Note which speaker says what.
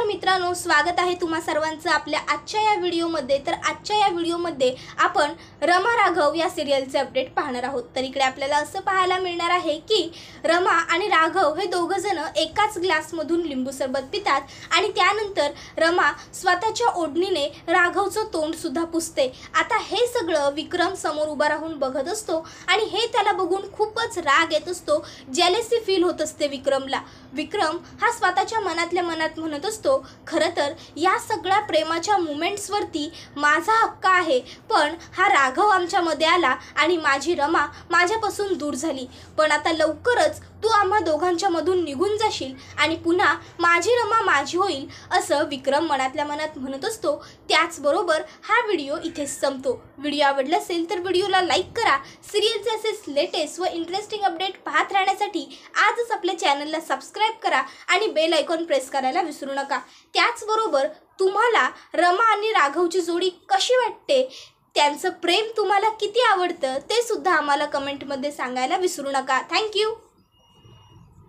Speaker 1: नमस्कार मित्रांनो, स्वागत आहे तुम्हा सर्वांचं आपल्या आजच्या या व्हिडिओमध्ये। तर आजच्या या व्हिडिओमध्ये आपण रमा राघव या सिरियलचे अपडेट पाहणार आहोत। तर इकडे आपल्याला असं पाहायला मिळणार आहे की रमा आणि राघव हे दोघ जण एकाच ग्लासमधून लिंबू सरबत पितात आणि त्यानंतर रमा स्वतःच्या ओढणीने राघवचं तोंड सुद्धा पुसते। आता हे सगळं विक्रम समोर उभा राहून बघत असतो आणि हे त्याला बघून खूपच राग येत असतो, जेलसी फील होत असते विक्रमला। विक्रम हा स्वतःच्या मनातल्या मनात म्हणत असतो, खरं तर या सगळ्या प्रेमाच्या मोमेंट्सवरती माझा हक्क आहे, पण हा राघव आमच्यामध्ये आला आणि माझी रमा माझ्यापासून दूर झाली। पण आता लवकरच तू आम्हा दोघांच्या मधून निघून जाशील आणि पुन्हा माझी रमा माझी होईल, असं विक्रम मनातल्या मनात म्हणत असतो। त्याचबरोबर हा व्हिडिओ इथे संपतो। व्हिडिओ आवडला असेल तर व्हिडिओला लाईक करा। सिरियलचे असेच लेटेस्ट व इंटरेस्टिंग अपडेट पाहत राहण्यासाठी आजच आपल्या चॅनलला सबस्क्राइब करा आणि बेल आयकॉन प्रेस करायला विसरू नका। त्याचबरोबर तुम्हाला रमा आणि राघवची जोडी कशी वाटते, त्यांचं प्रेम तुम्हाला किती आवडतं ते सुद्धा आम्हाला कमेंटमध्ये सांगायला विसरू नका। थँक्यू।